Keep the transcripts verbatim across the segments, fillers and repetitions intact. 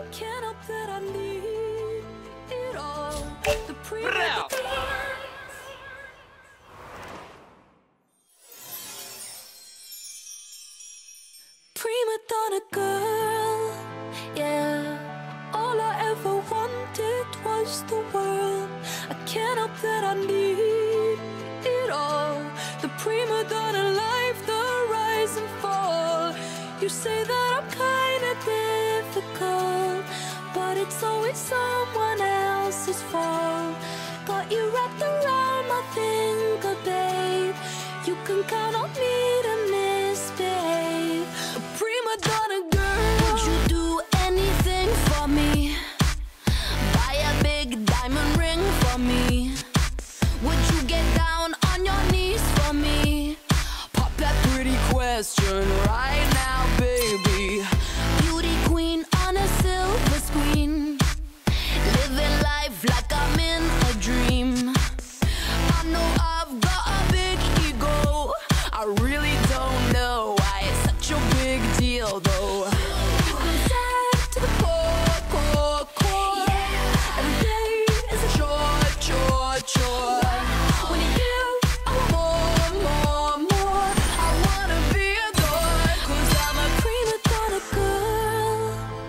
can't help that I need it all. The prima prima donna girl, yeah. All I ever wanted was the world. I can't help that I need it all. The prima donna life, the rise and fall. You say that I'm kinda difficult, but it's always someone else's fault. Got you wrapped around my finger, babe. You can count on me to misbehave. A prima donna girl, would you do anything for me? Buy a big diamond ring for me? Would you get down on your knees for me? Pop that pretty question right now, baby. Beauty queen on a silver screen, living life like I'm in a dream. I know I've got a big ego. I really don't know why it's such a big deal, though. I'm sad to the core, core, core. Yeah. Every day is a chore, chore, chore. When you give, I want more, more, more. I wanna be adored, 'cause I'm a prima donna girl,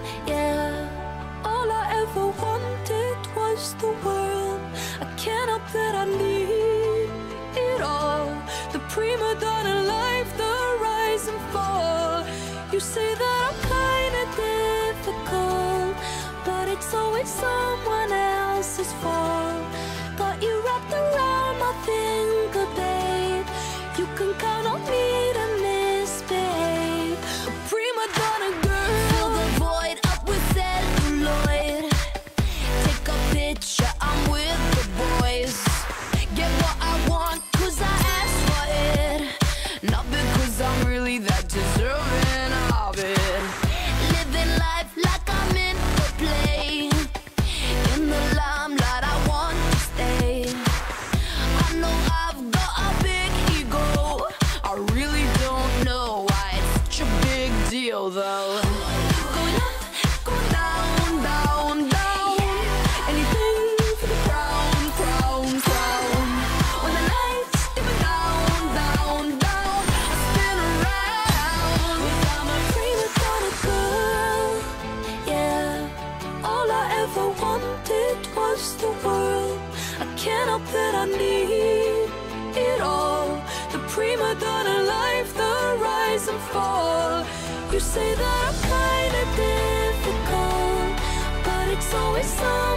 yeah. All I ever wanted was the world. I can't help that I need it all. The prima donna life, the rise and fall. You say that I'm kinda difficult, but it's always someone else's fault. Got you wrapped around my finger, babe. You can count on me to misbehave. A prima donna girl, fill the void up with celluloid. Take a picture, I'm with the boys. Get what I want, 'cause I asked for it, not because I'm really that deserving of it. Living life like I'm in a play, in the limelight I want to stay. I know I've got a big ego. I really don't know why it's such a big deal, though. Going up, going down, down, down. Anything for the crown, crown, crown. When the lights dip me down, down, down, I spin around. 'Cause I'm a prima donna girl, yeah. All I ever wanted was the world. I can't help that I need it all. The prima donna life, the rise and fall. You say that I'm kinda difficult, but it's always so